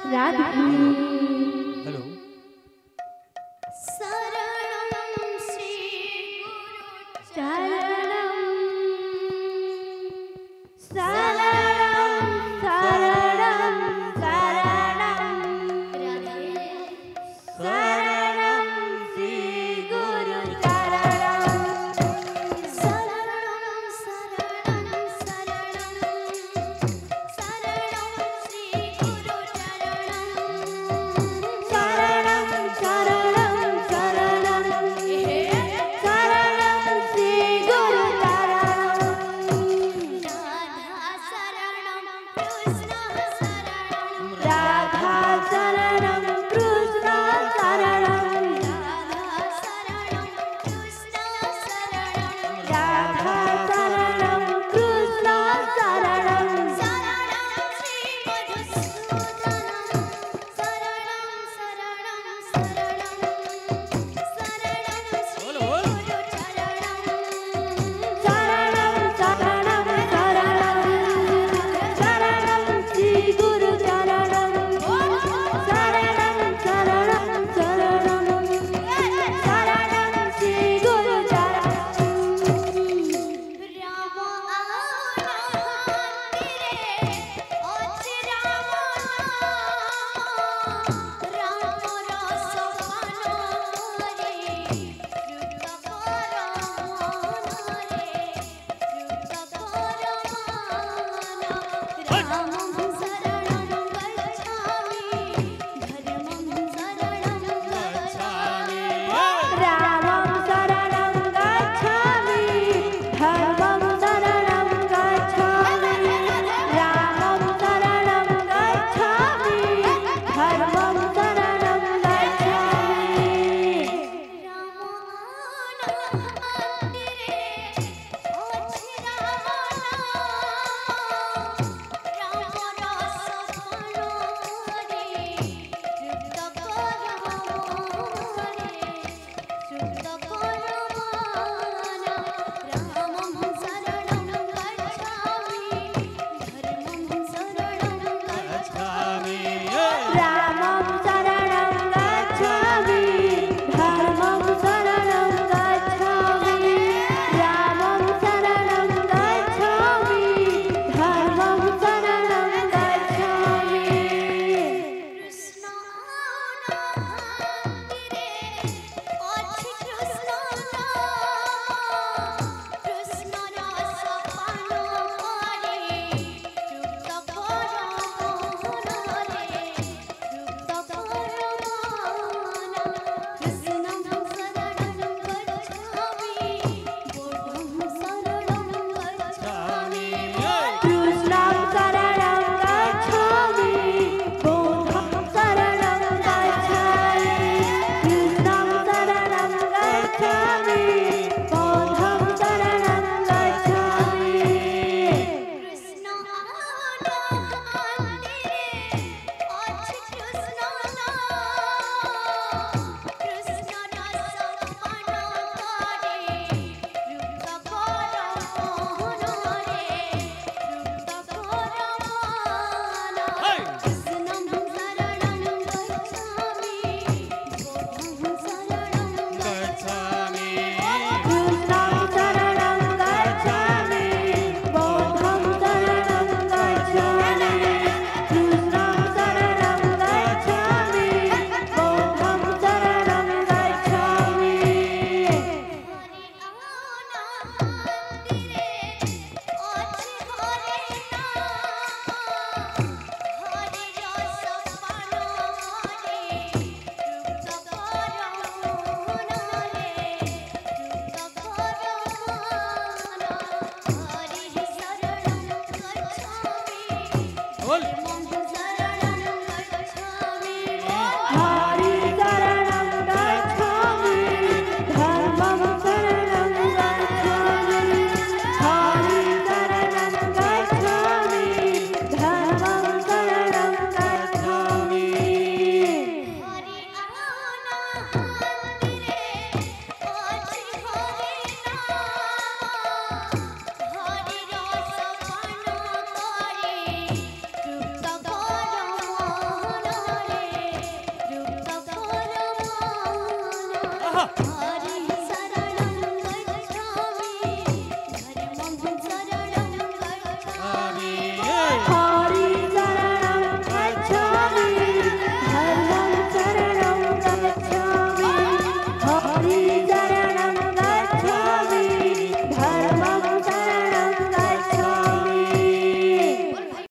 Radhe hello शरणं श्री गुरु चरणं शरणं शरणं शरणं शरणं श्री गुरु चरणं शरणं शरणं शरणं शरणं श्री गुरु चरणं शरणं शरणं शरणं शरणं श्री गुरु चरणं राधा शरणं कृष्ण शरणं राधा शरणं कृष्ण शरणं शरणं शरणं शरणं शरणं श्री गुरु चरणं शरणं शरणं शरणं शरणं श्री गुरु रामं शरणं गच्छामि धर्मं शरणं गच्छामि रामं शरणं गच्छामि धर्मं शरणं गच्छामि रामं शरणं गच्छामि धर्मं शरणं गच्छामि रामं शरणं गच्छामि धर्मं शरणं गच्छामि कृष्णं शरणं गच्छामि बुद्धं शरणं गच्छामि कृष्णं शरणं गच्छामि बुद्धं शरणं गच्छामि कृष्णं शरणं गच्छामि बुद्धं शरणं गच्छामि कृष्णं शरणं गच्छामि बुद्धं शरणं गच्छामि बोल हरि शरणं गच्छामि धर्मं शरणं गच्छामि हरि शरणं गच्छामि धर्मं शरणं गच्छामि हा